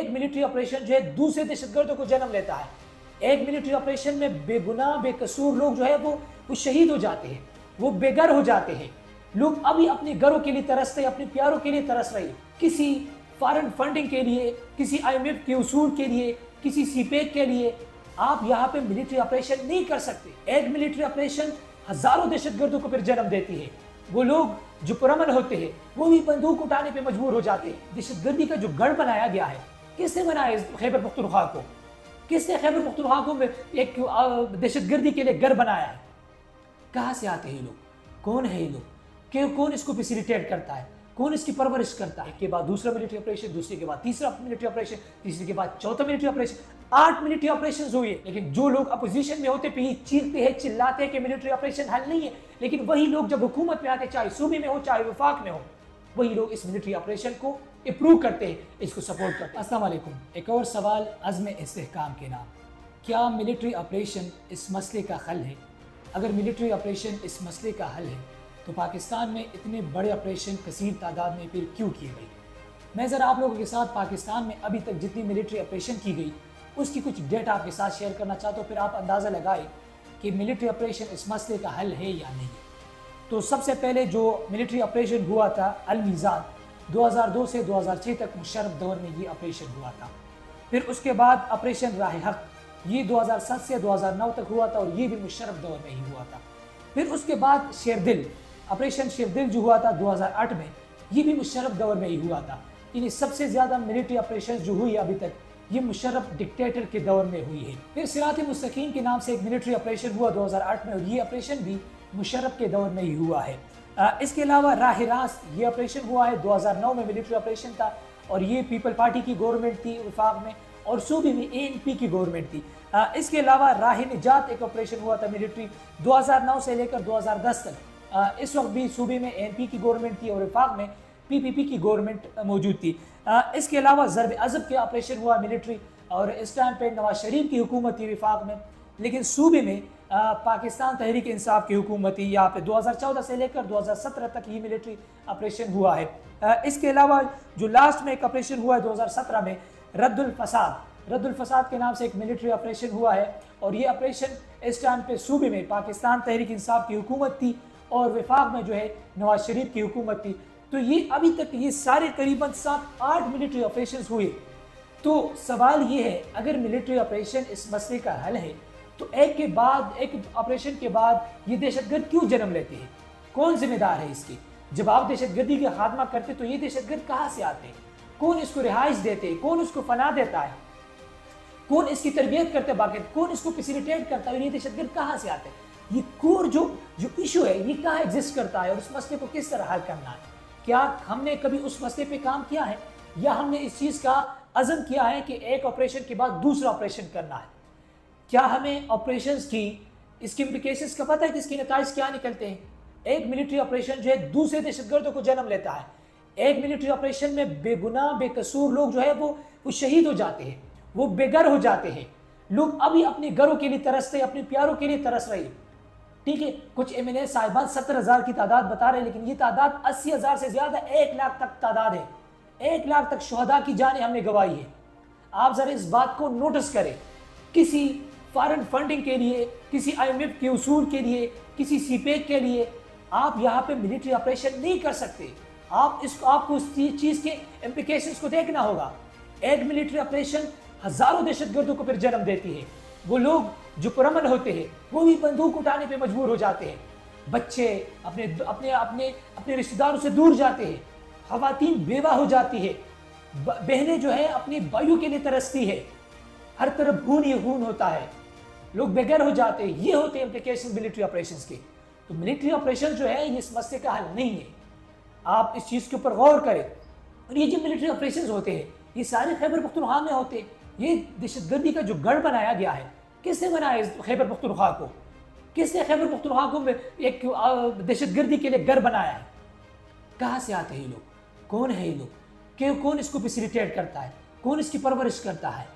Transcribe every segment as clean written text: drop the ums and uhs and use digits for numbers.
एक military operation जो है दूसरे दहशतगर्दों को जन्म लेता है। एक मिलिट्री ऑपरेशन में बेगुनाह बेकसूर लोग जो है वो शहीद हो जाते हैं, वो बेघर हो जाते हैं। लोग अभी अपने घरों के लिए तरसते हैं, अपने प्यारों के लिए तरस रहे हैं। किसी फॉरेन फंडिंग के लिए, किसी IMF के उसूल के लिए, किसी सीपेक के लिए आप यहाँ पे मिलिट्री ऑपरेशन नहीं कर सकते। एक मिलिट्री ऑपरेशन हजारों दहशतगर्दों को फिर जन्म देती है। वो लोग जो पुरअमन होते हैं वो भी बंदूक उठाने पे मजबूर हो जाते हैं। दहशतगर्दी का जो गढ़ बनाया गया है, किसने बनाया खैबर पख्तूनख्वा को? किसने खैबर पख्तूनख्वा को एक दहशतगर्दी के लिए गढ़ बनाया है? कहाँ से आते हैं ये लोग? कौन है ये लोग? कौन इसको फैसिलिटेट करता है? कौन इसकी परवरिश करता है? एक के बाद दूसरा मिलिट्री ऑपरेशन, दूसरे के बाद तीसरा मिलिट्री ऑपरेशन, तीसरे के बाद चौथा मिलिट्री ऑपरेशन, 8 मिलिट्री ऑपरेशन हुए। लेकिन जो लोग अपोजिशन में होते पे चीखते हैं, चिल्लाते हैं कि मिलिट्री ऑपरेशन हल नहीं है, लेकिन वही लोग जब हुकूमत में आते, चाहे सूबे में हो चाहे वफाक में हो, वही लोग इस मिलिट्री ऑपरेशन को अप्रूव करते हैं, इसको सपोर्ट करते हैं। अस्सलाम वालेकुम। एक और सवाल अज़्म इस्तेहकाम के नाम, क्या मिलिट्री ऑपरेशन इस मसले का हल है? अगर मिलिट्री ऑपरेशन इस मसले का हल है तो पाकिस्तान में इतने बड़े ऑपरेशन कसीर तादाद में फिर क्यों किए गए? मैं ज़रा आप लोगों के साथ पाकिस्तान में अभी तक जितनी मिलिट्री ऑपरेशन की गई उसकी कुछ डेटा आपके साथ शेयर करना चाहता हूँ, फिर आप अंदाज़ा लगाए कि मिलिट्री ऑपरेशन इस मसले का हल है या नहीं। तो सबसे पहले जो मिलिट्री ऑपरेशन हुआ था अल-मीज़ान, 2002 से 2006 तक मुशर्रफ दौर में ये ऑपरेशन हुआ था। फिर उसके बाद ऑपरेशन राह-ए-हक, ये 2007 से 2009 तक हुआ था और ये भी मुशर्रफ दौर में ही हुआ था। फिर उसके बाद शेरदिल, ऑपरेशन शेरदिल जो हुआ था 2008 में, ये भी मुशर्रफ दौर में ही हुआ था। यानी सबसे ज़्यादा मिलिट्री ऑपरेशन जो हुई अभी तक ये मुशर्रफ डिक्टेटर के दौर में हुई है। फिर सिरात मुस्तकीम के नाम से एक मिलिट्री ऑपरेशन हुआ 2008 में और ये ऑपरेशन भी मुशर्रफ के दौर में ही हुआ है। इसके अलावा राह-ए-रास्त, ये ऑपरेशन हुआ है 2009 में, मिलिट्री ऑपरेशन था और ये पीपल पार्टी की गवर्नमेंट थी वफाक में और सूबे में ANP की गवर्नमेंट थी। इसके अलावा राह-ए-निजात एक ऑपरेशन हुआ था मिलिट्री 2009 से लेकर 2010 तक। इस वक्त भी सूबे में ANP की गवर्नमेंट थी और वफाक में PPP की गवर्नमेंट मौजूद थी। इसके अलावा ज़रब-ए-अज़ब के ऑपरेशन हुआ मिलिट्री और इस टाइम पे नवाज शरीफ की हुकूमत थी वफाक में, लेकिन सूबे में पाकिस्तान तहरीक इंसाफ की हुकूमत थी। यहाँ पे 2014 से लेकर 2017 तक ये मिलिट्री ऑपरेशन हुआ है। इसके अलावा जो लास्ट में एक ऑपरेशन हुआ है 2017 में, रद्दुल फसाद के नाम से एक मिलिट्री ऑपरेशन हुआ है और ये ऑपरेशन इस टाइम पे सूबे में पाकिस्तान तहरीक इंसाफ की हुकूमत थी और वफाक में जो है नवाज शरीफ की हुकूमत थी। तो ये अभी तक ये सारे करीबन 7-8 मिलिट्री ऑपरेशन हुए। तो सवाल ये है, अगर मिलिट्री ऑपरेशन इस मसले का हल है तो एक ऑपरेशन के बाद ये दहशतगर्द क्यों जन्म लेते हैं? कौन जिम्मेदार है इसकी? जब आप दहशतगर्दी का खात्मा करते तो ये दहशतगर्द कहाँ से आते हैं? कौन इसको रिहाइश देते हैं? कौन उसको फना देता है? कौन इसकी तरबियत करते हैं? बाकी कौन इसको फैसिलिटेट करता है? ये दहशतगर्द कहाँ से आते हैं? ये कोर जो इशू है ये कहाँ एग्जिस्ट करता है और उस मसले को किस तरह हल करना है? क्या हमने कभी उस मसले पे काम किया है या हमने इस चीज़ का अज़म किया है कि एक ऑपरेशन के बाद दूसरा ऑपरेशन करना है? क्या हमें ऑपरेशंस की इसकी इम्प्लिकेशंस का पता है कि इसके नताइज क्या निकलते हैं? एक मिलिट्री ऑपरेशन जो है दूसरे दहशतगर्दों को जन्म लेता है। एक मिलिट्री ऑपरेशन में बेगुनाह बेकसूर लोग जो है वो शहीद हो जाते हैं, वो बेघर हो जाते हैं। लोग अभी अपने घरों के लिए तरसते हैं, अपने प्यारों के लिए तरस रहे हैं। ठीक है, कुछ MNA साहिबान 70,000 की तादाद बता रहे हैं, लेकिन ये तादाद 80,000 से ज्यादा 1 लाख तक तादाद है। 1 लाख तक शुहदा की जानें हमने गंवाई है। आप जरा इस बात को नोटिस करें। किसी फॉरेन फंडिंग के लिए, किसी IMF के उसूल के लिए, किसी सीपेक के लिए आप यहाँ पे मिलिट्री ऑपरेशन नहीं कर सकते। आपको उस चीज़ के इम्प्लिकेशंस को देखना होगा। एक मिलिट्री ऑपरेशन हजारों दहशतगर्दों को फिर जन्म देती है। वो लोग जो पुरअमन होते हैं वो भी बंदूक उठाने पे मजबूर हो जाते हैं। बच्चे अपने रिश्तेदारों से दूर जाते हैं। ख़वातीन बेवा हो जाती है। बहनें जो है अपने भाइयों के लिए तरसती है। हर तरफ खून ही खून होता है। लोग बेघर हो जाते हैं। ये होते हैं इम्प्लिकेशन मिलिट्री ऑपरेशंस के। तो मिलिट्री ऑपरेशन जो है ये इस मसले का हल नहीं है। आप इस चीज़ के ऊपर गौर करें। और ये जो मिलिट्री ऑपरेशंस होते हैं ये सारे खैबर पख्तूनख्वा में होते हैं। ये दहशतगर्दी का जो गढ़ बनाया गया है, किसने बनाया इस खैबर पख्तूनख्वा को? किसने खैबर पख्तूनख्वा को एक दहशतगर्दी के लिए गढ़ बनाया है? कहाँ से आते हैं ये लोग? कौन है ये लोग? कौन इसको फैसिलिटेट करता है? कौन इसकी परवरिश करता है?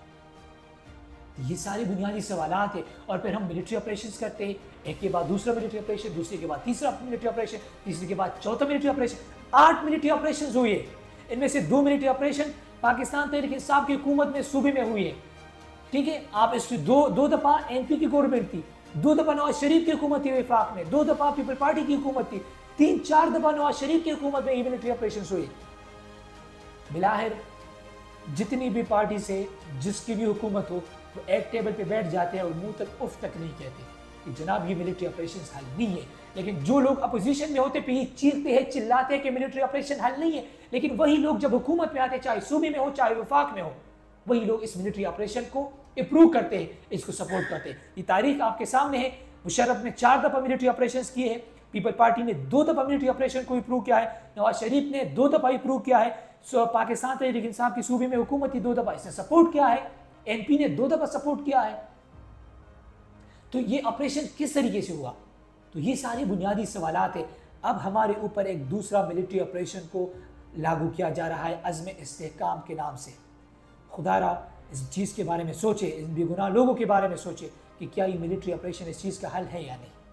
ये सारे बुनियादी सवालात है। और फिर हम मिलिट्री ऑपरेशंस करते हैं, एक के बाद दूसरा मिलिट्री ऑपरेशन, दूसरे के बाद तीसरा मिलिट्री ऑपरेशन, तीसरे के बाद चौथा मिलिट्री ऑपरेशन। 8 मिलिट्री ऑपरेशन हुए। इनमें से 2 मिलिट्री ऑपरेशन पाकिस्तान तहरीक इंसाफ की हुकूमत में सूबे में हुई है, ठीक है। आप इसकी दो दफ़ा एनपी की गवर्नमेंट थी, 2 दफ़ा नवाज शरीफ की हुकूमत थी वफाक में, 2 दफ़ा पीपल पार्टी की हुकूमत थी, 3-4 दफ़ा नवाज शरीफ की हुकूमत में मिलिट्री ऑपरेशन हुए। बिलाहिर जितनी भी पार्टी से जिसकी भी हुकूमत हो, वो एक टेबल पे बैठ जाते हैं और मुंह तक उफ तक नहीं कहते कि जनाब ये मिलिट्री ऑपरेशन हल नहीं है। लेकिन जो लोग अपोजिशन में होते पे चीखते हैं, चिल्लाते हैं कि मिलिट्री ऑपरेशन हल नहीं है, लेकिन वही लोग जब हुकूमत में आते, चाहे सूबे में हो चाहे वफाक में हो, वही लोग इस मिलिट्री ऑपरेशन को अप्रूव करते हैं, इसको सपोर्ट करते हैं। ये तारीख आपके सामने है। मुशर्रफ ने 4 दफ़ा मिलिट्री ऑपरेशन किए हैं, पीपल पार्टी ने 2 दफ़ा मिलिट्री ऑपरेशन को अप्रूव किया है, नवाज शरीफ ने 2 दफ़ा अप्रूव किया है, पाकिस्तान तहरीक इंसाफ की सूबे में हुकूमत थी 2 दफ़ा, इसने सपोर्ट किया है, एनपी ने 2 दफ़ा सपोर्ट किया है। तो ये ऑपरेशन किस तरीके से हुआ? तो ये सारे बुनियादी सवालात है। अब हमारे ऊपर एक दूसरा मिलिट्री ऑपरेशन को लागू किया जा रहा है अज़्म इस्तेहकाम के नाम से। खुदारा इस चीज़ के बारे में सोचे, इन बेगुनाह लोगों के बारे में सोचे कि क्या ये मिलिट्री ऑपरेशन इस चीज़ का हल है या नहीं।